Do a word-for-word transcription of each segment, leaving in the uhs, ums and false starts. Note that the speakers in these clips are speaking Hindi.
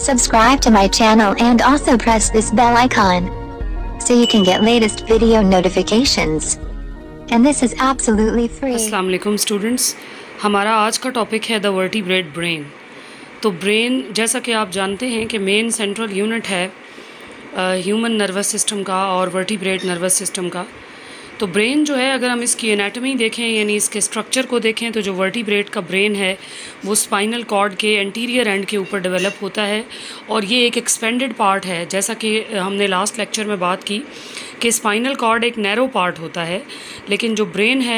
Subscribe to my channel and also press this bell icon so you can get latest video notifications. And this is absolutely free. अस्सलाम वालेकुम स्टूडेंट्स, हमारा आज का टॉपिक है द वर्टिब्रेट ब्रेन। तो ब्रेन, जैसा कि आप जानते हैं कि मेन सेंट्रल यूनिट है ह्यूमन नर्वस सिस्टम का और वर्टिब्रेट नर्वस सिस्टम का। तो ब्रेन जो है, अगर हम इसकी एनाटॉमी देखें यानी इसके स्ट्रक्चर को देखें, तो जो वर्टिब्रेट का ब्रेन है वो स्पाइनल कॉर्ड के एंटीरियर एंड के ऊपर डेवलप होता है और ये एक एक्सपेंडेड पार्ट है। जैसा कि हमने लास्ट लेक्चर में बात की कि स्पाइनल कॉर्ड एक नैरो पार्ट होता है, लेकिन जो ब्रेन है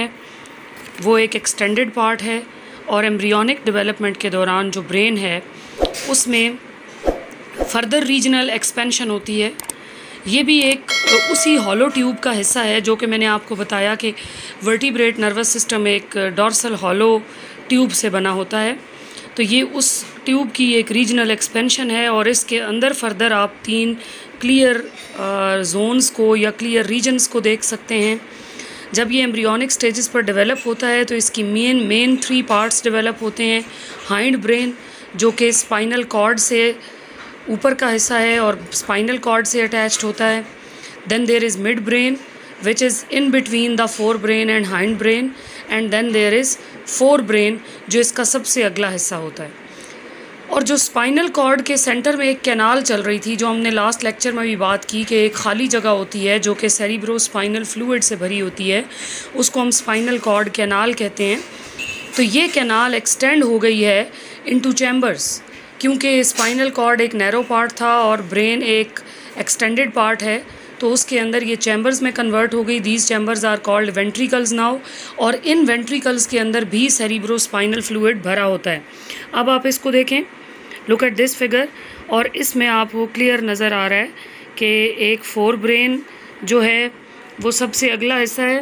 वो एक एक्सटेंडेड पार्ट है। और एम्ब्रियोनिक डेवलपमेंट के दौरान जो ब्रेन है उसमें फर्दर रीजनल एक्सपेंशन होती है। ये भी एक उसी हॉलो ट्यूब का हिस्सा है जो कि मैंने आपको बताया कि वर्टिब्रेट नर्वस सिस्टम एक डॉर्सल हॉलो ट्यूब से बना होता है। तो ये उस ट्यूब की एक रीजनल एक्सपेंशन है और इसके अंदर फर्दर आप तीन क्लियर जोन्स को या क्लियर रीजन्स को देख सकते हैं। जब ये एम्ब्रियोनिक स्टेजेस पर डेवलप होता है तो इसकी main main three parts develop होते हैं। हाइंड ब्रेन जो कि स्पाइनल कॉर्ड से ऊपर का हिस्सा है और स्पाइनल कॉर्ड से अटैच्ड होता है। Then there is midbrain which is in between the fore brain and hindbrain, and then there is forebrain जो इसका सबसे अगला हिस्सा होता है। और जो स्पाइनल कॉर्ड के सेंटर में एक कैनाल चल रही थी, जो हमने लास्ट लेक्चर में भी बात की कि एक खाली जगह होती है जो कि सेरिब्रो स्पाइनल फ्लूइड से भरी होती है, उसको हम स्पाइनल कॉर्ड कैनाल कहते हैं। तो ये कैनाल एक्सटेंड हो गई है इनटू चैम्बर्स, क्योंकि स्पाइनल कॉर्ड एक नैरो पार्ट था और ब्रेन एक एक्सटेंडेड पार्ट है, तो उसके अंदर ये चैम्बर्स में कन्वर्ट हो गई। These chambers are called ventricles now, और इन वेंट्रिकल्स के अंदर भी सेरिब्रो स्पाइनल फ्लूइड भरा होता है। अब आप इसको देखें, लुक एट दिस फिगर, और इसमें आपको क्लियर नज़र आ रहा है कि एक फोर ब्रेन जो है वो सबसे अगला हिस्सा है।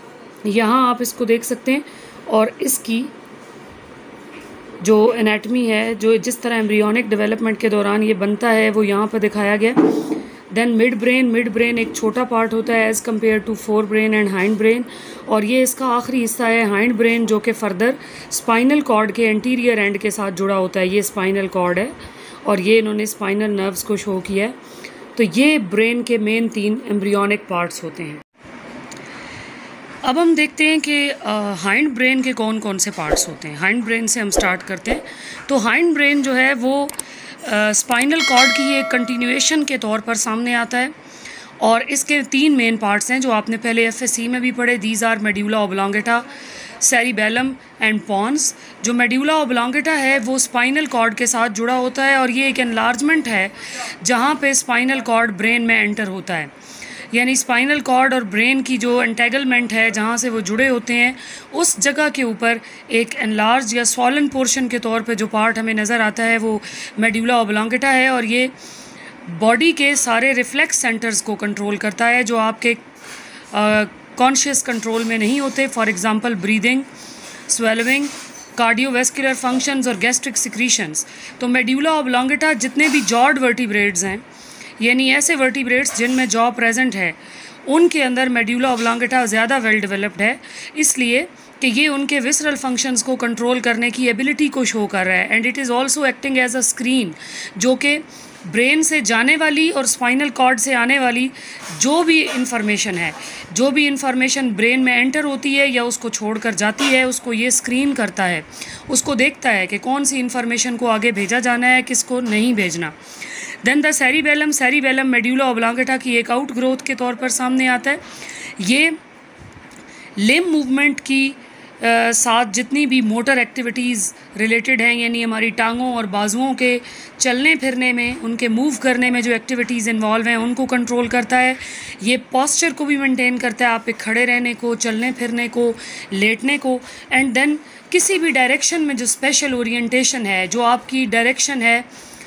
यहाँ आप इसको देख सकते हैं, और इसकी जो एनाटमी है, जो जिस तरह एम्ब्रियोनिक डेवलपमेंट के दौरान ये बनता है, वो यहाँ पर दिखाया गया। Then midbrain, midbrain एक छोटा पार्ट होता है as compare to fore brain and hindbrain, और ये इसका आखिरी हिस्सा है हाइंड ब्रेन जो कि फर्दर स्पाइनल कॉर्ड के एंटीरियर एंड के साथ जुड़ा होता है। ये स्पाइनल कॉर्ड है और ये इन्होंने स्पाइनल नर्व्स को शो किया है। तो ये ब्रेन के मेन तीन एम्ब्रियोनिक पार्ट्स होते हैं। अब हम देखते हैं कि हाइंड ब्रेन के कौन कौन से पार्ट्स होते हैं। हाइंड ब्रेन से हम स्टार्ट करते हैं। तो हाइंड ब्रेन जो है वो स्पाइनल कॉर्ड की एक कंटिन्यूएशन के तौर पर सामने आता है, और इसके तीन मेन पार्ट्स हैं जो आपने पहले एफएससी में भी पढ़े। These are medulla oblongata, cerebellum and pons. जो मेड्यूला ओब्लोंगेटा है वो स्पाइनल कॉर्ड के साथ जुड़ा होता है, और ये एक एनलार्जमेंट है जहाँ पे स्पाइनल कॉर्ड ब्रेन में एंटर होता है। यानी स्पाइनल कॉर्ड और ब्रेन की जो एंटेगलमेंट है, जहाँ से वो जुड़े होते हैं, उस जगह के ऊपर एक एनलार्ज या स्वॉलन पोर्शन के तौर पे जो पार्ट हमें नज़र आता है वो मेड्यूला ओब्लोंगेटा है, और ये बॉडी के सारे रिफ्लेक्स सेंटर्स को कंट्रोल करता है जो आपके कॉन्शियस कंट्रोल में नहीं होते। For example breathing, swallowing, cardiovascular functions और गैस्ट्रिक सिक्रीशंस। तो मेड्यूला ओब्लोंगेटा जितने भी जॉर्ड वर्टिब्रेट्स हैं, यानी ऐसे वर्टिब्रेट्स जिनमें जॉ प्रेजेंट है, उनके अंदर मेड्यूला ओब्लोंगेटा ज़्यादा वेल डेवलप्ड है, इसलिए कि ये उनके विसरल फंक्शंस को कंट्रोल करने की एबिलिटी को शो कर रहा है। And it is also acting as a screen, जो कि ब्रेन से जाने वाली और स्पाइनल कॉर्ड से आने वाली जो भी इंफॉर्मेशन है, जो भी इंफॉर्मेशन ब्रेन में एंटर होती है या उसको छोड़कर जाती है, उसको ये स्क्रीन करता है, उसको देखता है कि कौन सी इंफॉर्मेशन को आगे भेजा जाना है, किसको नहीं भेजना। Then the cerebellum, cerebellum medulla oblongata की एक आउट ग्रोथ के तौर पर सामने आता है। ये लिम्ब मूवमेंट की Uh, साथ जितनी भी मोटर एक्टिविटीज़ रिलेटेड हैं, यानी हमारी टांगों और बाजुओं के चलने फिरने में, उनके मूव करने में जो एक्टिविटीज़ इन्वॉल्व हैं, उनको कंट्रोल करता है। ये पॉस्चर को भी मेंटेन करता है, आप पे खड़े रहने को, चलने फिरने को, लेटने को। एंड देन किसी भी डायरेक्शन में जो स्पेशल ओरिएंटेशन है, जो आपकी डायरेक्शन है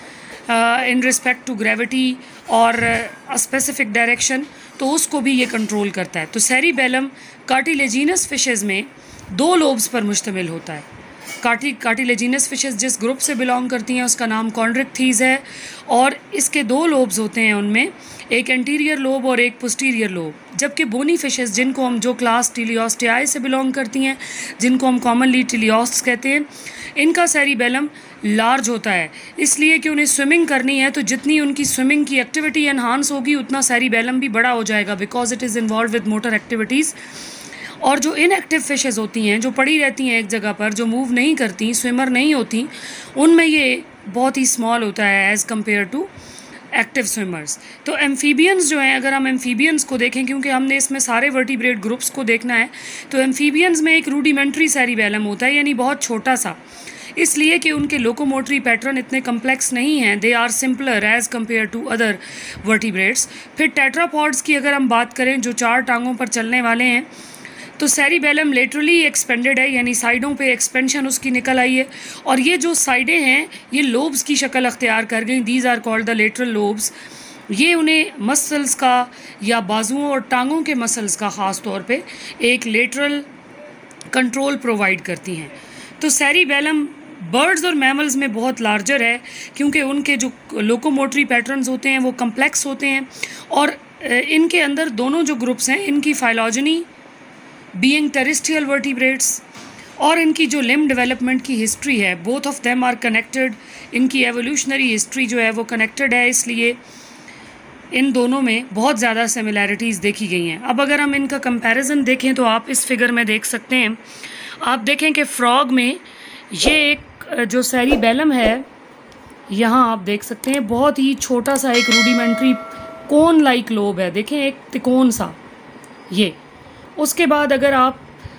इन रिस्पेक्ट टू ग्रेविटी और अ स्पेसिफिक डायरेक्शन, तो उसको भी ये कंट्रोल करता है। तो सेरिबेलम कार्टिलेजिनस फिशेज़ में दो लोब्स पर मुश्तमिल होता है। कार्टी कार्टिलेजिनस फिशेस जिस ग्रुप से बिलोंग करती हैं उसका नाम कॉन्ड्रिक्थीज़ है, और इसके दो लोब्स होते हैं, उनमें एक एंटीरियर लोब और एक पोस्टीरियर लोब। जबकि बोनी फिशेस जिनको हम जो क्लास टिलियोस्टियाई से बिलोंग करती हैं, जिनको हम कॉमनली टिलियोस्ट्स कहते हैं, इनका सेरिबेलम लार्ज होता है, इसलिए कि उन्हें स्विमिंग करनी है, तो जितनी उनकी स्विमिंग की एक्टिविटी एनहांस होगी उतना सेरिबेलम भी बड़ा हो जाएगा, because it is involve with motor activities. और जो इनएक्टिव फिशेज़ होती हैं, जो पड़ी रहती हैं एक जगह पर, जो मूव नहीं करती, स्विमर नहीं होती, उनमें ये बहुत ही स्मॉल होता है as compare to active swimmers. तो एम्फीबियंस जो हैं, अगर हम एम्फीबियंस को देखें, क्योंकि हमने इसमें सारे वर्टिब्रेट ग्रुप्स को देखना है, तो एम्फीबियंस में एक रूडिमेंट्री सेरिबेलम होता है, यानी बहुत छोटा सा, इसलिए कि उनके लोकोमोटरी पैटर्न इतने कम्प्लेक्स नहीं हैं, they are simpler as compare to other vertebrates. फिर टेट्रापॉड्स की अगर हम बात करें, जो चार टांगों पर चलने वाले हैं, तो सेरिबेलम लेटरली एक्सपेंडेड है, यानी साइडों पे एक्सपेंशन उसकी निकल आई है, और ये जो साइडें हैं ये लोब्स की शक्ल अख्तियार कर गई, these are called the lateral lobes. ये उन्हें मसल्स का या बाजुओं और टांगों के मसल्स का ख़ास तौर पे एक लेटरल कंट्रोल प्रोवाइड करती हैं। तो सेरिबेलम बर्ड्स और मैमल्स में बहुत लार्जर है, क्योंकि उनके जो लोकोमोटरी पैटर्न्स होते हैं वो कम्प्लेक्स होते हैं, और इनके अंदर दोनों जो ग्रुप्स हैं, इनकी फाइलॉजनी बीइंग टेरेस्ट्रियल वर्टिब्रेट्स और इनकी जो लिम्ब डेवलपमेंट की हिस्ट्री है, both of them are connected, इनकी एवोल्यूशनरी हिस्ट्री जो है वो कनेक्टेड है, इसलिए इन दोनों में बहुत ज़्यादा सिमिलैरिटीज़ देखी गई हैं। अब अगर हम इनका कंपैरिजन देखें तो आप इस फिगर में देख सकते हैं, आप देखें कि फ्रॉग में ये एक जो सेरिबेलम है, यहाँ आप देख सकते हैं बहुत ही छोटा सा एक रूडिमेंट्री कोन लाइक लोब है, देखें एक तिकोन सा ये। उसके बाद अगर आप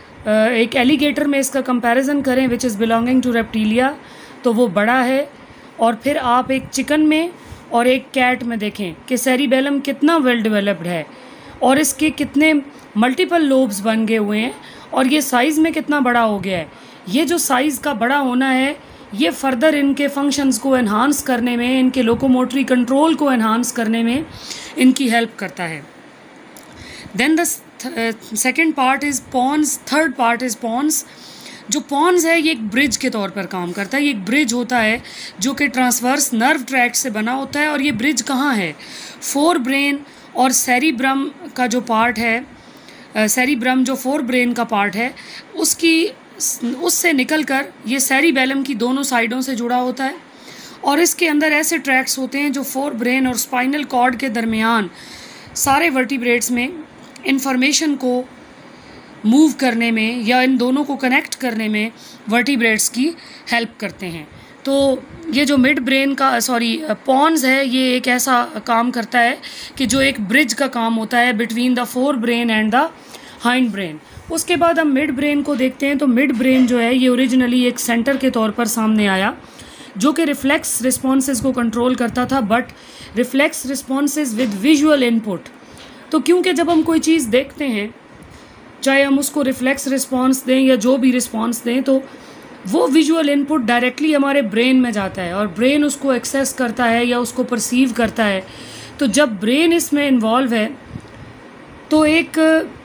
एक एलिगेटर में इसका कंपैरिजन करें which is belonging to Reptilia, तो वो बड़ा है, और फिर आप एक चिकन में और एक कैट में देखें कि सेरिबेलम कितना वेल डेवलप्ड है और इसके कितने मल्टीपल लोब्स बन गए हुए हैं, और ये साइज़ में कितना बड़ा हो गया है। ये जो साइज़ का बड़ा होना है ये फर्दर इनके फंक्शंस को एनहांस करने में, इनके लोकोमोटरी कंट्रोल को एनहांस करने में इनकी हेल्प करता है। Then the second part is pons, third part is pons. जो पॉन्स है ये एक ब्रिज के तौर पर काम करता है, ये एक ब्रिज होता है जो कि ट्रांसवर्स नर्व ट्रैक्ट से बना होता है। और ये ब्रिज कहाँ है, फोर ब्रेन और सेरिब्रम का जो पार्ट है, सेरिब्रम जो फोर ब्रेन का पार्ट है उसकी उससे निकलकर ये सेरिबेलम की दोनों साइडों से जुड़ा होता है, और इसके अंदर ऐसे ट्रैक्ट्स होते हैं जो फोर ब्रेन और स्पाइनल कॉर्ड के दरमियान सारे वर्टिब्रेट्स में इंफॉर्मेशन को मूव करने में या इन दोनों को कनेक्ट करने में वर्टिब्रेट्स की हेल्प करते हैं। तो ये जो मिड ब्रेन का सॉरी पॉन्स है, ये एक ऐसा काम करता है कि जो एक ब्रिज का काम होता है between the fore brain and the hind brain. उसके बाद हम मिड ब्रेन को देखते हैं। तो मिड ब्रेन जो है ये ओरिजिनली एक सेंटर के तौर पर सामने आया जो कि रिफ्लेक्स रिस्पॉन्सेज को कंट्रोल करता था, but reflex responses with visual input. तो क्योंकि जब हम कोई चीज़ देखते हैं, चाहे हम उसको रिफ्लेक्स रिस्पॉन्स दें या जो भी रिस्पॉन्स दें, तो वो विजुअल इनपुट डायरेक्टली हमारे ब्रेन में जाता है और ब्रेन उसको एक्सेस करता है या उसको परसीव करता है। तो जब ब्रेन इसमें इन्वॉल्व है तो एक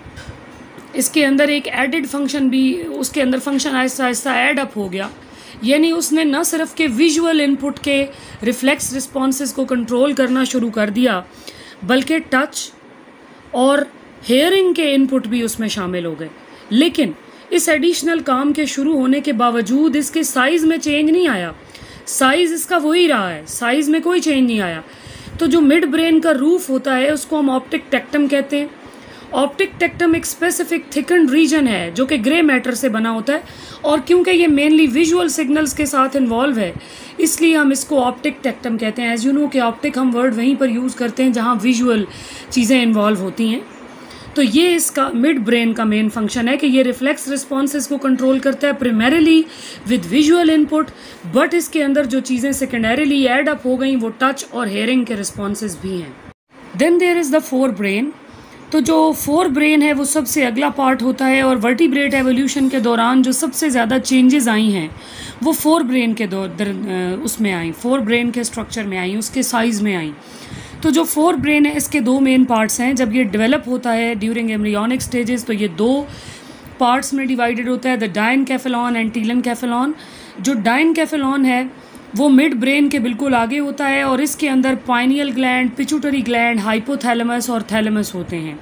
इसके अंदर एक एडिड फंक्शन भी उसके अंदर function Aahista Aahista add up हो गया, यानी उसने न सिर्फ के विजुअल इनपुट के रिफ्लेक्स रिस्पॉन्सेज को कंट्रोल करना शुरू कर दिया, बल्कि टच और हेयरिंग के इनपुट भी उसमें शामिल हो गए। लेकिन इस एडिशनल काम के शुरू होने के बावजूद इसके साइज़ में चेंज नहीं आया, साइज़ इसका वही रहा है, साइज़ में कोई चेंज नहीं आया। तो जो मिड ब्रेन का रूफ होता है उसको हम ऑप्टिक टेक्टम कहते हैं। ऑप्टिक टेक्टम एक स्पेसिफिक थिकन्ड रीजन है जो कि ग्रे मैटर से बना होता है, और क्योंकि ये मेनली विजुअल सिग्नल्स के साथ इन्वॉल्व है इसलिए हम इसको ऑप्टिक टेक्टम कहते हैं। एज यू नो कि ऑप्टिक हम वर्ड वहीं पर यूज़ करते हैं जहाँ विजुअल चीज़ें इन्वॉल्व होती हैं। तो ये इसका मिड ब्रेन का मेन फंक्शन है कि ये रिफ्लेक्स रिस्पॉन्सेज को कंट्रोल करता है primarily with visual input, but इसके अंदर जो चीज़ें सेकेंडरीली ऐड अप हो गई वो टच और हेयरिंग के रिस्पॉन्सेज भी हैं। Then there is the four brain. तो जो फोर ब्रेन है वो सबसे अगला पार्ट होता है, और वर्टिब्रेट एवोल्यूशन के दौरान जो सबसे ज़्यादा चेंजेस आई हैं वो फोर ब्रेन के दौर उसमें आई, फोर ब्रेन के स्ट्रक्चर में आई, उसके साइज़ में आई। तो जो फोर ब्रेन है इसके दो मेन पार्ट्स हैं। जब ये डेवलप होता है ड्यूरिंग एम्ब्रियोनिक स्टेजेस तो ये दो पार्ट्स में डिवाइडेड होता है, द डायनकेफेलॉन एंड टीलेनकेफेलॉन। जो डायनकेफेलॉन है वो मिड ब्रेन के बिल्कुल आगे होता है, और इसके अंदर pineal gland, pituitary gland, hypothalamus और थैलेमस होते हैं।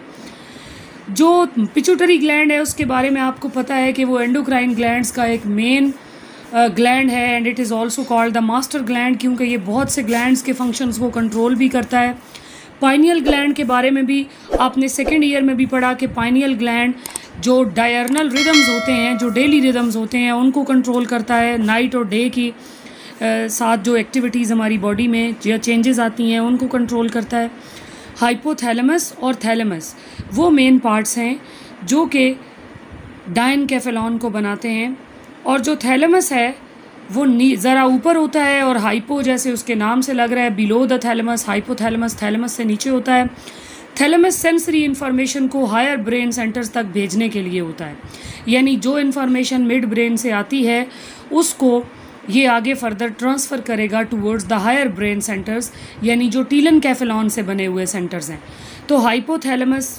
जो पिट्यूटरी ग्लैंड है उसके बारे में आपको पता है कि वो एंडोक्राइन ग्लैंड्स का एक मेन ग्लैंड है and it is also called the master gland, क्योंकि ये बहुत से ग्लैंड्स के फंक्शंस को कंट्रोल भी करता है। पाइनियल ग्लैंड के बारे में भी आपने सेकेंड ईयर में भी पढ़ा कि पाइनियल ग्लैंड जो डायर्नल रिदम्स होते हैं, जो डेली रिदम्स होते हैं, उनको कंट्रोल करता है। नाइट और डे की आ, साथ जो एक्टिविटीज़ हमारी बॉडी में या चेंजेस आती हैं उनको कंट्रोल करता है। हाइपोथैलेमस और थैलेमस वो मेन पार्ट्स हैं जो कि डायनकेफेलॉन को बनाते हैं, और जो थैलेमस है वो ज़रा ऊपर होता है, और हाइपो जैसे उसके नाम से लग रहा है below the thalamus, hypothalamus thalamus से नीचे होता है। थैलेमस सेंसरी इन्फॉर्मेशन को हायर ब्रेन सेंटर्स तक भेजने के लिए होता है, यानी जो इन्फॉर्मेशन मिड ब्रेन से आती है उसको ये आगे फर्दर ट्रांसफ़र करेगा towards the higher brain centres, यानी जो टीलेनकेफेलॉन से बने हुए सेंटर्स हैं। तो हाइपोथैलेमस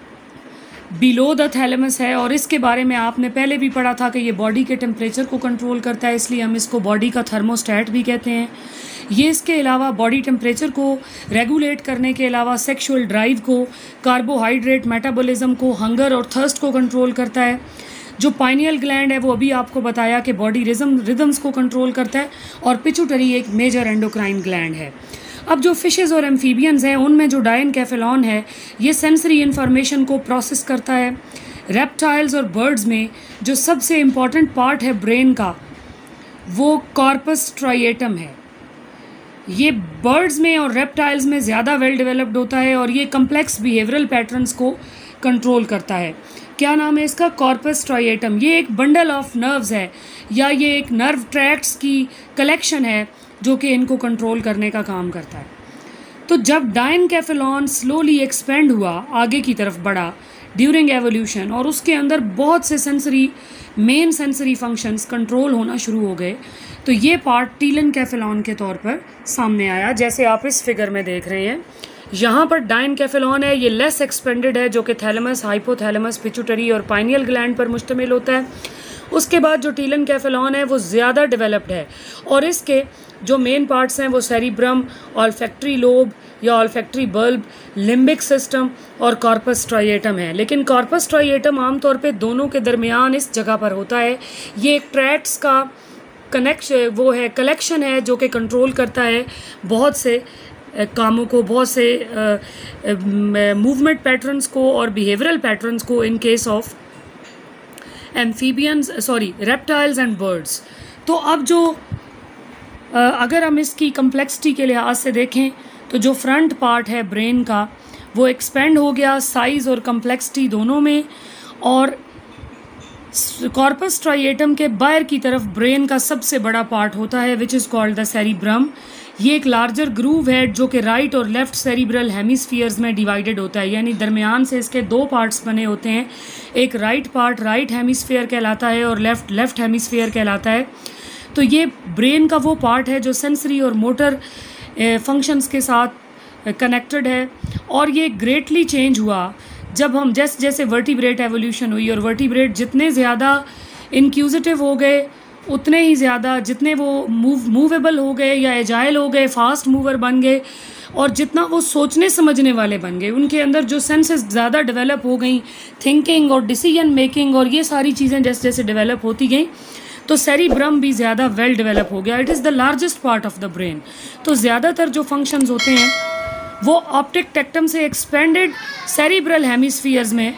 बिलो द थैलेमस है, और इसके बारे में आपने पहले भी पढ़ा था कि ये बॉडी के टेम्परेचर को कंट्रोल करता है, इसलिए हम इसको बॉडी का थर्मोस्टेट भी कहते हैं। ये इसके अलावा बॉडी टेम्परेचर को रेगुलेट करने के अलावा सेक्सुअल ड्राइव को, कार्बोहाइड्रेट मेटाबॉलिज्म को, हंगर और थर्स्ट को कंट्रोल करता है। जो पाइनियल ग्लैंड है वो अभी आपको बताया कि बॉडी रिदम रिदम्स को कंट्रोल करता है, और पिट्यूटरी एक मेजर एंडोक्राइन ग्लैंड है। अब जो फिशेज़ और एम्फीबियंस हैं उनमें जो डायनकेफेलॉन है ये सेंसरी इन्फॉर्मेशन को प्रोसेस करता है। रेप्टाइल्स और बर्ड्स में जो सबसे इम्पॉर्टेंट पार्ट है ब्रेन का वो कॉर्पस स्ट्राइएटम है। ये बर्ड्स में और रेप्टाइल्स में ज़्यादा वेल डेवलप्ड होता है, और ये कम्प्लेक्स बिहेवियरल पैटर्न्स को कंट्रोल करता है। क्या नाम है इसका? Corpus striatum. ये एक बंडल ऑफ नर्व्स है, या ये एक नर्व ट्रैक्ट्स की कलेक्शन है जो कि इनको कंट्रोल करने का काम करता है। तो जब डायनकेफेलॉन स्लोली एक्सपेंड हुआ, आगे की तरफ बढ़ा ड्यूरिंग एवोल्यूशन, और उसके अंदर बहुत से sensory main sensory functions control होना शुरू हो गए, तो ये पार्ट टीलेनकेफेलॉन के तौर पर सामने आया, जैसे आप इस फिगर में देख रहे हैं। यहाँ पर डायनकेफेलॉन है, ये लेस एक्सपेंडेड है, जो कि थैलेमस, हाइपोथैलेमस, पिट्यूटरी और पाइनियल ग्लैंड पर मुश्तमिल होता है। उसके बाद जो टीलेनकेफेलॉन है वो ज़्यादा डेवलप्ड है, और इसके जो मेन पार्ट्स हैं वो सेरिब्रम, ऑल्फैक्टरी लोब या ऑल्फैक्टरी बल्ब, लिम्बिक सिस्टम और कॉर्पस स्ट्राइएटम है। लेकिन कॉर्पस स्ट्राइएटम आमतौर पे दोनों के दरमियान इस जगह पर होता है। ये एक ट्रैक्ट्स का कनेक्श वो है कलेक्शन है जो कि कंट्रोल करता है बहुत से कामों को, बहुत से मूवमेंट पैटर्न्स को और बिहेवियरल पैटर्न्स को in case of amphibians sorry reptiles and birds. तो अब जो आ, अगर हम इसकी कम्प्लेक्सिटी के लिहाज से देखें तो जो फ्रंट पार्ट है ब्रेन का वो एक्सपेंड हो गया साइज़ और कम्प्लेक्सिटी दोनों में, और कॉर्पस स्ट्राइएटम के बाहर की तरफ ब्रेन का सबसे बड़ा पार्ट होता है which is called the cerebrum. ये एक लार्जर ग्रूव है जो कि राइट और लेफ़्ट सेरिब्रल हेमिस्फीयर्स में डिवाइडेड होता है, यानी दरमियान से इसके दो पार्ट्स बने होते हैं। एक राइट पार्ट राइट हेमिस्फीयर कहलाता है और लेफ़्ट लेफ़्ट हेमिस्फीयर कहलाता है। तो ये ब्रेन का वो पार्ट है जो सेंसरी और मोटर फंक्शंस के साथ कनेक्टेड है, और ये ग्रेटली चेंज हुआ जब हम जैसे जैसे वर्टिब्रेट एवोल्यूशन हुई, और वर्टिब्रेट जितने ज़्यादा इनक्यूजिटिव हो गए उतने ही ज़्यादा, जितने वो मूव मूवेबल हो गए या एजाइल हो गए, फास्ट मूवर बन गए, और जितना वो सोचने समझने वाले बन गए, उनके अंदर जो सेंसेस ज़्यादा डेवलप हो गई, थिंकिंग और डिसीजन मेकिंग और ये सारी चीज़ें जैसे जैसे डेवलप होती गई, तो सेरिब्रम भी ज़्यादा वेल डेवलप हो गया। It is the largest part of the brain. तो ज़्यादातर जो फंक्शंस होते हैं वो ऑप्टिक टेक्टम से एक्सपेंडेड सेरिब्रल हेमिस्फीयर्स में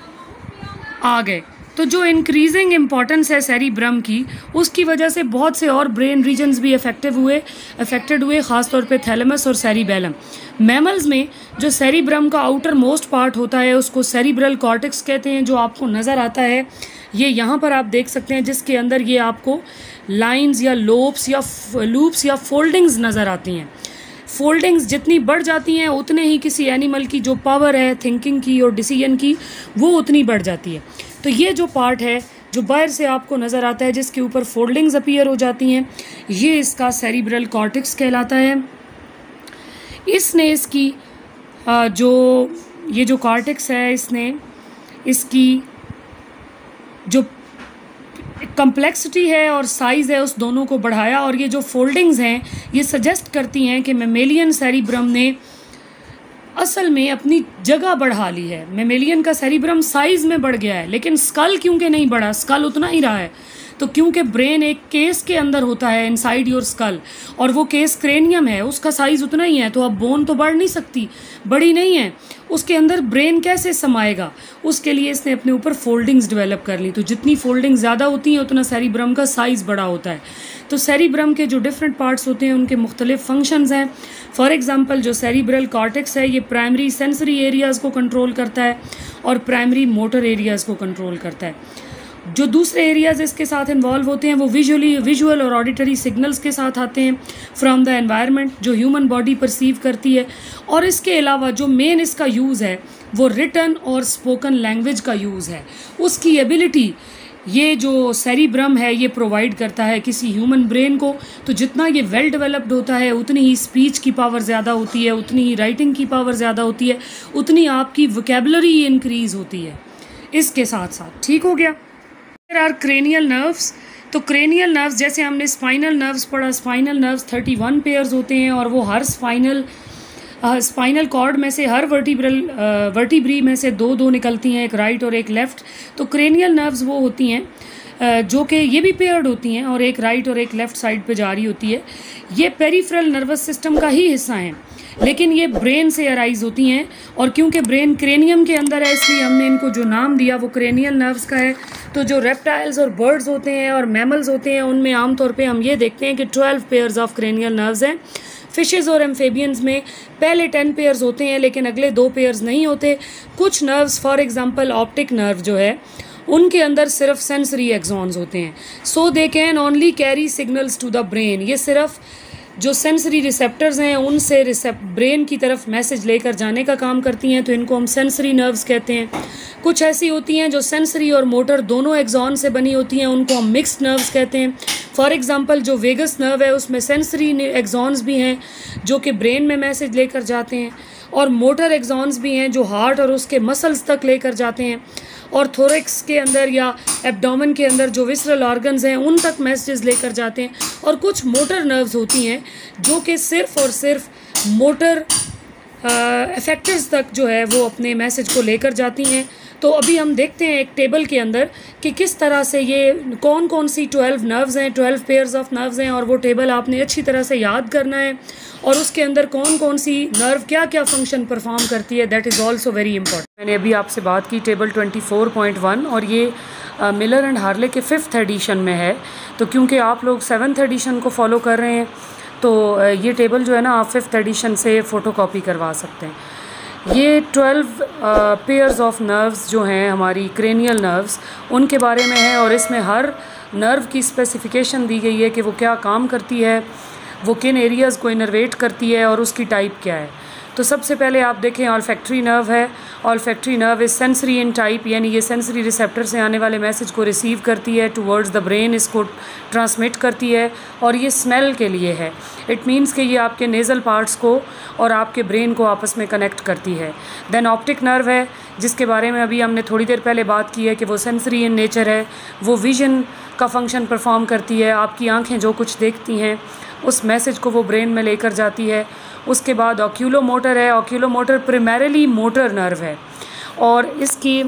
आ गए। तो जो इंक्रीजिंग इम्पॉर्टेंस है सेरिब्रम की, उसकी वजह से बहुत से और ब्रेन रीजन्स भी अफेक्टिव हुए अफेक्टेड हुए ख़ासतौर पे थैलेमस और सेरिबेलम। मैमल्स में जो सेरिब्रम का आउटर मोस्ट पार्ट होता है उसको सेरिब्रल कॉर्टेक्स कहते हैं, जो आपको नज़र आता है ये यहाँ पर आप देख सकते हैं, जिसके अंदर ये आपको लाइंस या लोब्स या लूप्स या फोल्डिंग्स नज़र आती हैं। फोल्डिंग्स जितनी बढ़ जाती हैं उतने ही किसी एनिमल की जो पावर है थिंकिंग की और डिसीजन की वो उतनी बढ़ जाती है। तो ये जो पार्ट है जो बाहर से आपको नज़र आता है जिसके ऊपर फोल्डिंग्स अपीयर हो जाती हैं, ये इसका सेरिब्रल कॉर्टेक्स कहलाता है। इसने इसकी जो ये जो कॉर्टेक्स है इसने इसकी जो कम्प्लेक्सिटी है और साइज़ है उस दोनों को बढ़ाया, और ये जो फोल्डिंग्स हैं ये सजेस्ट करती हैं कि मेमेलियन सेरिब्रम ने असल में अपनी जगह बढ़ा ली है। मेमेलियन का सेरिब्रम साइज़ में बढ़ गया है, लेकिन स्कल क्योंकि नहीं बढ़ा, स्कल उतना ही रहा है। तो क्योंकि ब्रेन एक केस के अंदर होता है इनसाइड योर स्कल, और वो केस क्रेनियम है, उसका साइज़ उतना ही है, तो अब बोन तो बढ़ नहीं सकती, बड़ी नहीं है, उसके अंदर ब्रेन कैसे समाएगा? उसके लिए इसने अपने ऊपर फोल्डिंग्स डेवलप कर ली। तो जितनी फोल्डिंग ज़्यादा होती हैं उतना सेरिब्रम का साइज़ बड़ा होता है। तो सेरिब्रम के जो डिफरेंट पार्ट्स होते हैं उनके मुख्तलिफ फंक्शंस हैं। फॉर एग्जांपल जो सेरिब्रल कॉर्टेक्स है ये प्राइमरी सेंसरी एरियाज़ को कंट्रोल करता है और प्राइमरी मोटर एरियाज़ को कंट्रोल करता है। जो दूसरे एरियाज़ इसके साथ इन्वॉल्व होते हैं वो विजुअली विजुअल और ऑडिटरी सिग्नल्स के साथ आते हैं फ्रॉम द एनवायरनमेंट, जो ह्यूमन बॉडी परसीव करती है। और इसके अलावा जो मेन इसका यूज़ है वो रिटन और स्पोकन लैंग्वेज का यूज़ है। उसकी एबिलिटी ये जो सेरिब्रम है ये प्रोवाइड करता है किसी ह्यूमन ब्रेन को। तो जितना ये वेल डेवलप्ड होता है उतनी ही स्पीच की पावर ज़्यादा होती है, उतनी ही राइटिंग की पावर ज़्यादा होती है, उतनी आपकी वोकैबुलरी इंक्रीज़ होती है इसके साथ साथ। ठीक हो गया? There are cranial nerves. तो क्रेनियल नर्व्स जैसे हमने स्पाइनल नर्व्स पढ़ा, spinal nerves thirty one pairs होते हैं और वो हर स्पाइनल स्पाइनल कॉर्ड में से हर वर्टिब्रल वर्टिब्री में से दो दो निकलती हैं, एक राइट और एक लेफ़्ट। तो क्रेनियल नर्व्स वो होती हैं uh, जो कि ये भी पेयर्ड होती हैं और एक राइट और एक लेफ़्ट साइड पे जा रही होती है। ये पेरिफेरल नर्वस सिस्टम का ही हिस्सा हैं, लेकिन ये ब्रेन से अराइज होती हैं। और क्योंकि ब्रेन क्रेनियम के अंदर है इसलिए हमने इनको जो नाम दिया वो क्रेनियल नर्व्स का है। तो जो रेप्टाइल्स और बर्ड्स होते हैं और मैमल्स होते हैं उनमें आमतौर पे हम ये देखते हैं कि twelve pairs of cranial nerves हैं। फिशेज़ और एम्फेबियंस में पहले टेन पेयर्स होते हैं लेकिन अगले दो पेयर्स नहीं होते। कुछ nerves for example optic nerve जो है उनके अंदर सिर्फ सेंसरी एक्सॉन्स होते हैं, so they can only carry signals to the brain. ये सिर्फ जो सेंसरी रिसेप्टर्स हैं उनसे रिसेप्ट ब्रेन की तरफ मैसेज लेकर जाने का काम करती हैं, तो इनको हम सेंसरी नर्व्स कहते हैं। कुछ ऐसी होती हैं जो सेंसरी और मोटर दोनों एक्सॉन से बनी होती हैं, उनको हम मिक्स्ड नर्व्स कहते हैं। फॉर एग्जांपल जो वेगस नर्व है उसमें सेंसरी एक्सॉन्स भी हैं जो कि ब्रेन में मैसेज लेकर जाते हैं, और मोटर एक्सॉन्स भी हैं जो हार्ट और उसके मसल्स तक लेकर जाते हैं, और थोरेक्स के अंदर या एब्डोमेन के अंदर जो विसरल ऑर्गन्स हैं उन तक मैसेजेस लेकर जाते हैं। और कुछ मोटर नर्व्स होती हैं जो कि सिर्फ और सिर्फ मोटर इफेक्टर्स तक जो है वो अपने मैसेज को लेकर जाती हैं। तो अभी हम देखते हैं एक टेबल के अंदर कि किस तरह से ये कौन कौन सी ट्वेल्व नर्व्स हैं, ट्वेल्व पेयर्स ऑफ नर्व्स हैं, और वो टेबल आपने अच्छी तरह से याद करना है और उसके अंदर कौन कौन सी नर्व क्या क्या फंक्शन परफॉर्म करती है, that is also very important. मैंने अभी आपसे बात की table twenty four point one और ये मिलर एंड हार्ले के फिफ्थ एडिशन में है। तो क्योंकि आप लोग सेवन्थ एडिशन को फॉलो कर रहे हैं तो ये टेबल जो है ना आप फिफ्थ एडिशन से फ़ोटोकॉपी करवा सकते हैं। ये ट्वेल्व पेयर्स ऑफ नर्व्स जो हैं हमारी क्रेनियल नर्व्स उनके बारे में है, और इसमें हर नर्व की स्पेसिफिकेशन दी गई है कि वो क्या काम करती है, वो किन एरियाज़ को इनर्वेट करती है और उसकी टाइप क्या है। तो सबसे पहले आप देखें ऑल्फैक्टरी नर्व है। Olfactory nerve is sensory in type, यानी ये सेंसरी रिसेप्टर से आने वाले मैसेज को रिसीव करती है, टुवर्ड्स द ब्रेन इसको ट्रांसमिट करती है, और ये स्मेल के लिए है। इट मीन्स कि ये आपके नेज़ल पार्ट्स को और आपके ब्रेन को आपस में कनेक्ट करती है। देन ऑप्टिक नर्व है जिसके बारे में अभी हमने थोड़ी देर पहले बात की है कि वो सेंसरी इन नेचर है, वो विजन का फंक्शन परफॉर्म करती है। आपकी आँखें जो कुछ देखती हैं उस मैसेज को वो ब्रेन में लेकर जाती है। उसके बाद ऑक्यूलो मोटर है। Oculo motor primarily motor nerve है, और इसकी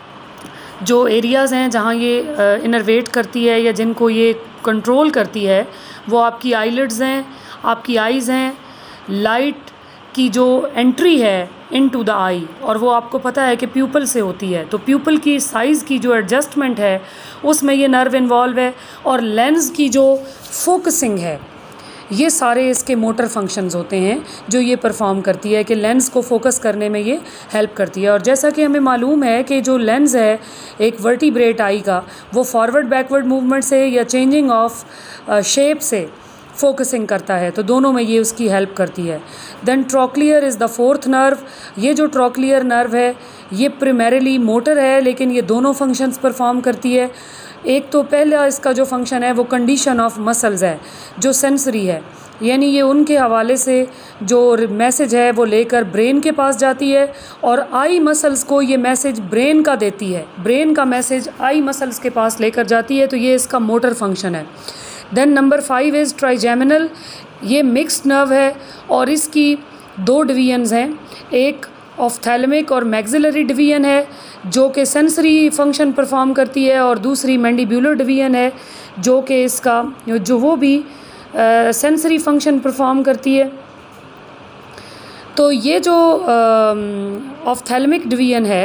जो एरियाज़ हैं जहाँ ये इनर्वेट करती है या जिनको ये कंट्रोल करती है वो आपकी आईलिड्स हैं, आपकी आइज़ हैं, लाइट की जो एंट्री है इनटू द आई, और वो आपको पता है कि प्यूपल से होती है। तो प्यूपल की साइज़ की जो एडजस्टमेंट है उसमें ये नर्व इन्वॉल्व है, और लेंस की जो फोकसिंग है, ये सारे इसके मोटर फंक्शंस होते हैं जो ये परफॉर्म करती है कि लेंस को फोकस करने में ये हेल्प करती है। और जैसा कि हमें मालूम है कि जो लेंस है एक वर्टिब्रेट आई का, वो फॉरवर्ड बैकवर्ड मूवमेंट से या चेंजिंग ऑफ शेप से फोकसिंग करता है, तो दोनों में ये उसकी हेल्प करती है। Then trochlear is the fourth nerve. ये जो ट्रोक्लियर नर्व है ये प्राइमरीली मोटर है, लेकिन ये दोनों फंक्शंस परफॉर्म करती है। एक तो पहला इसका जो फंक्शन है वो कंडीशन ऑफ मसल्स है जो सेंसरी है, यानी ये उनके हवाले से जो मैसेज है वो लेकर ब्रेन के पास जाती है, और आई मसल्स को ये मैसेज ब्रेन का देती है, ब्रेन का मैसेज आई मसल्स के पास लेकर जाती है। तो ये इसका मोटर फंक्शन है। Then number five is trigeminal. ये मिक्स्ड नर्व है और इसकी दो डिवीजन्स हैं, एक ऑफ्थैल्मिक और मैक्सिलरी डिवीजन है जो कि सेंसरी फंक्शन परफॉर्म करती है, और दूसरी मैंडिब्यूलर डिवीजन है जो कि इसका जो वो भी सेंसरी फंक्शन परफॉर्म करती है। तो ये जो ऑफ्थैल्मिक डिवीजन है,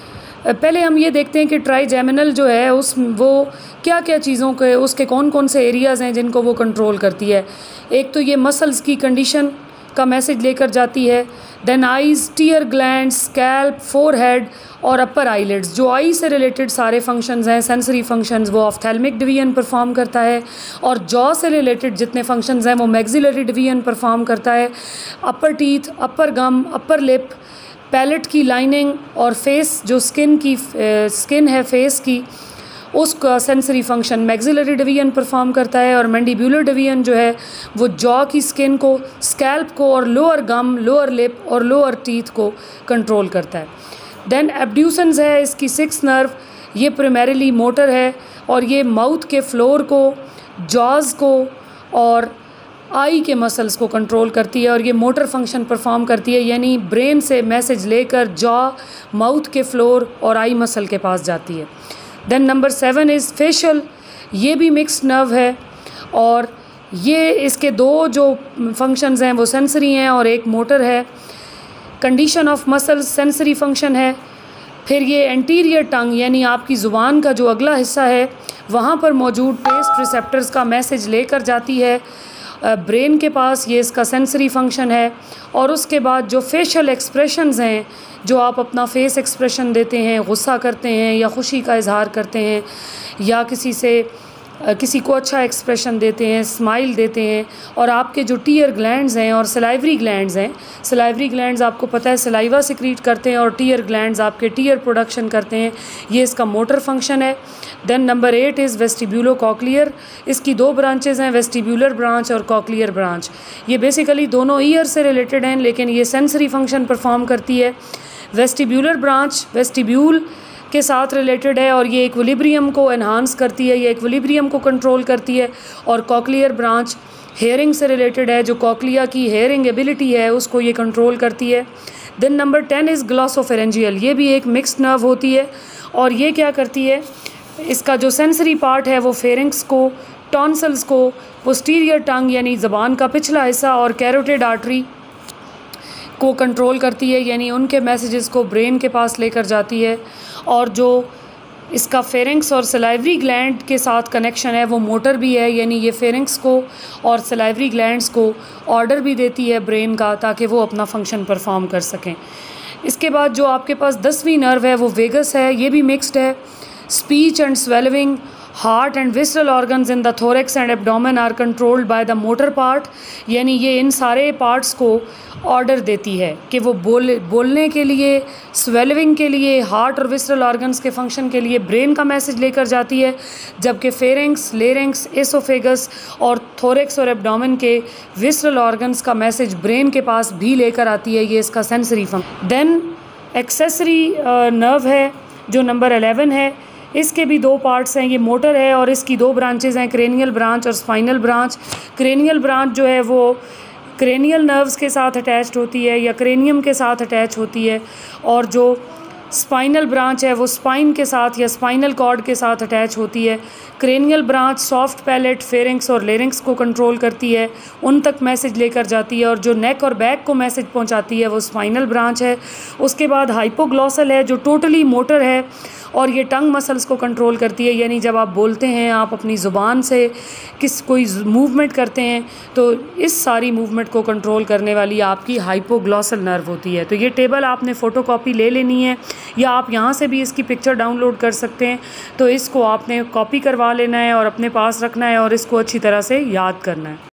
पहले हम ये देखते हैं कि ट्राइजेमिनल जो है उस वो क्या क्या चीज़ों के उसके कौन कौन से एरियाज़ हैं जिनको वो कंट्रोल करती है। एक तो ये मसल्स की कंडीशन का मैसेज लेकर जाती है, then eyes, tear glands, scalp, forehead और अपर आईलिड्स, जो आई से रिलेटेड सारे फंक्शंस हैं, सेंसरी फंक्शंस, वो ऑफ्थैल्मिक डिवीजन परफॉर्म करता है, और जॉ से रिलेटेड जितने फंक्शंस हैं वो मैक्सिलरी डिवीजन परफॉर्म करता है। Upper teeth, upper gum, upper lip, palate की लाइनिंग और फेस जो स्किन की स्किन है फेस की, उसका sensory function maxillary division perform करता है। और मैंडिब्यूलर डिवीजन जो है वो जॉ की स्किन को, स्कैल्प को और लोअर गम, लोअर लिप और लोअर टीथ को कंट्रोल करता है। देन एब्ड्यूसेंस है इसकी सिक्स नर्व, ये प्राइमरीली मोटर है और ये माउथ के फ्लोर को, जॉज को और आई के मसल्स को कंट्रोल करती है, और ये मोटर फंक्शन परफॉर्म करती है, यानी ब्रेन से मैसेज लेकर जॉ, माउथ के फ्लोर और आई मसल के पास जाती है। Then number seven is facial, ये भी मिक्स्ड नर्व है और ये इसके दो जो फंक्शंस हैं वो सेंसरी हैं और एक मोटर है। Condition of muscles sensory function है। फिर ये एंटीरियर टंग यानी आपकी ज़ुबान का जो अगला हिस्सा है वहाँ पर मौजूद टेस्ट रिसेप्टर्स का मैसेज लेकर जाती है ब्रेन के पास, ये इसका सेंसरी फंक्शन है। और उसके बाद जो फेशियल एक्सप्रेशंस हैं, जो आप अपना फेस एक्सप्रेशन देते हैं, गुस्सा करते हैं या खुशी का इजहार करते हैं या किसी से किसी को अच्छा एक्सप्रेशन देते हैं, स्माइल देते हैं, और आपके जो टीयर ग्लैंड्स हैं और सलाइवरी ग्लैंड्स हैं, सलाइवरी ग्लैंड्स आपको पता है सलाइवा सिक्रीट करते हैं और टीयर ग्लैंड्स आपके टीयर प्रोडक्शन करते हैं, ये इसका मोटर फंक्शन है। Then number eight is vestibulocochlear, इसकी दो ब्रांचेज़ हैं, वेस्टिब्यूलर ब्रांच और कॉक्लियर ब्रांच। ये बेसिकली दोनों ईयर से रिलेटेड हैं लेकिन ये सेंसरी फंक्शन परफॉर्म करती है। वेस्टिब्यूलर ब्रांच वेस्टिब्यूल के साथ रिलेटेड है और ये इक्विलिब्रियम को एनहांस करती है, ये इक्विलिब्रियम को कंट्रोल करती है। और कॉक्लियर ब्रांच हेयरिंग से रिलेटेड है, जो कॉक्लिया की हेयरिंग एबिलिटी है उसको ये कंट्रोल करती है। Then number ten is glossopharyngeal, ये भी एक मिक्स्ड नर्व होती है और ये क्या करती है, इसका जो सेंसरी पार्ट है वो फेरिंग्स को, टॉन्सल्स को, पोस्टीरियर टंग यानी ज़बान का पिछला हिस्सा और कैरोटिड आर्टरी को कंट्रोल करती है, यानी उनके मैसेजेस को ब्रेन के पास लेकर जाती है। और जो इसका फेरिंग्स और सलाइवरी ग्लैंड के साथ कनेक्शन है वो मोटर भी है, यानी ये फेरिंग्स को और सलाइवरी ग्लैंड्स को ऑर्डर भी देती है ब्रेन का ताकि वो अपना फंक्शन परफॉर्म कर सकें। इसके बाद जो आपके पास दसवीं नर्व है वो वेगस है, ये भी मिक्स्ड है। Speech and swallowing, heart and visceral organs in the thorax and abdomen are controlled by the motor part, यानी ये इन सारे पार्ट्स को ऑर्डर देती है कि वो बोल बोलने के लिए, स्वेलविंग के लिए, हार्ट और विसरल ऑर्गन्स के फंक्शन के लिए ब्रेन का मैसेज लेकर जाती है, जबकि फेरिंग्स, लेरिंग्स, एसोफेगस और थोरेक्स और एब्डोमेन के विसरल ऑर्गन्स का मैसेज ब्रेन के पास भी लेकर आती है, ये इसका sensory function. Then accessory nerve है जो नंबर एलेवन है, इसके भी दो पार्ट्स हैं, ये मोटर है और इसकी दो ब्रांचेज़ हैं, क्रेनियल ब्रांच और स्पाइनल ब्रांच। क्रेनियल ब्रांच जो है वो क्रेनियल नर्व्स के साथ अटैच्ड होती है या क्रेनियम के साथ अटैच होती है, और जो स्पाइनल ब्रांच है वो स्पाइन के साथ या स्पाइनल कॉर्ड के साथ अटैच होती है। Cranial branch soft palate, pharynx और लेरिंग्स को कंट्रोल करती है, उन तक मैसेज लेकर जाती है, और जो नेक और बैक को मैसेज पहुंचाती है वो स्पाइनल ब्रांच है। उसके बाद हाइपोग्लॉसल है जो टोटली मोटर है और ये टंग मसल्स को कंट्रोल करती है, यानी जब आप बोलते हैं, आप अपनी ज़ुबान से किस कोई मूवमेंट करते हैं तो इस सारी मूवमेंट को कंट्रोल करने वाली आपकी हाइपोग्लॉसल नर्व होती है। तो ये टेबल आपने फ़ोटोकॉपी ले लेनी है या आप यहाँ से भी इसकी पिक्चर डाउनलोड कर सकते हैं। तो इसको आपने कॉपी करवा लेना है और अपने पास रखना है और इसको अच्छी तरह से याद करना है।